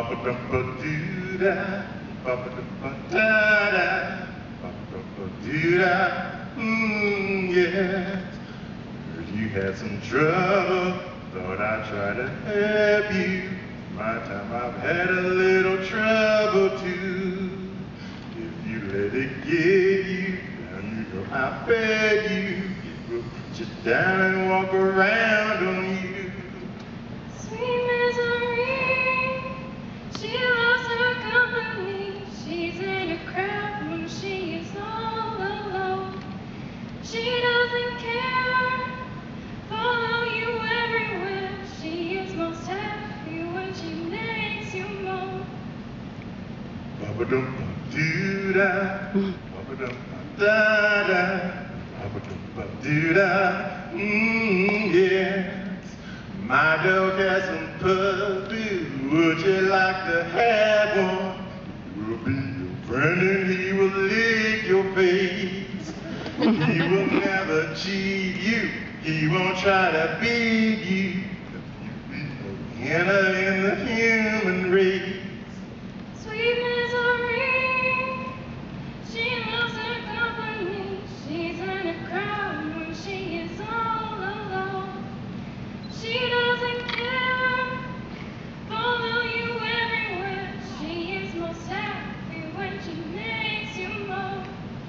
Ba-ba-dum-ba-doo-da, ba-ba-dum-ba-da-da, ba-ba-dum-ba-doo-da, yes. Heard you had some trouble, thought I'd try to help you. My time I've had a little trouble too. If you let it get you down, you know I beg you, it will put you down and walk around on you. Sweet misery, she loves her company. She's in a crowd when she is all alone. She doesn't care, follow you everywhere. She is most happy when she makes you moan. Ba-ba-dum-ba-doo-da, ba-ba-dum-ba-da-da, ba-ba-dum-ba-doo-da, yes. My dog has some puppy, would you like to have one? He will be your friend and he will lick your face. He will never cheat you, he won't try to beat you. You be a winner in the human race. Sweet misery, she loves her company. She's in a crowd when she is all alone. She doesn't care, follow you everywhere. She is most happy when she makes you moan.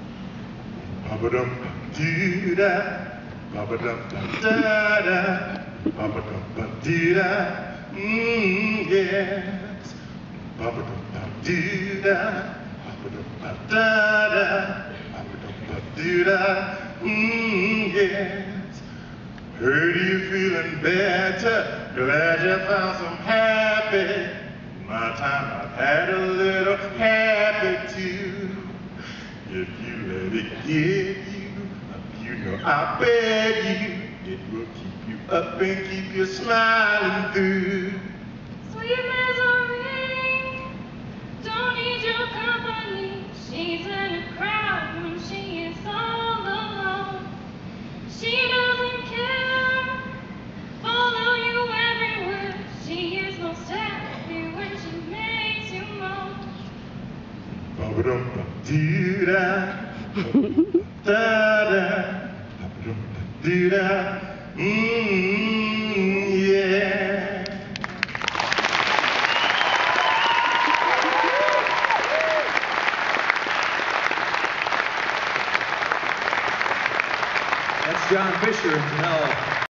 Ba-ba-dum-ba-doo-da, ba-ba-dum-ba-da-da, ba-ba-dum-ba-doo-da, yes. Ba-ba-dum-ba-doo-da, ba-ba-dum-ba-da-da, ba-ba-dum-ba-doo-da, yes. Heard you feeling better, glad you found some happy. My time I've had a little happy too. If you let it get you know I beg you, it will keep you up and keep you smiling through. Sweet misery, don't need your company. She's in a crowd when she is all alone. She doesn't care, follow you everywhere. She is most happy when she makes you moan. Ba-ba-dum-ba-doo-da, ba-ba-dum-ba-da-da, ba-ba-dum-ba-doo-da, yeah. That's John Fisher and Janel.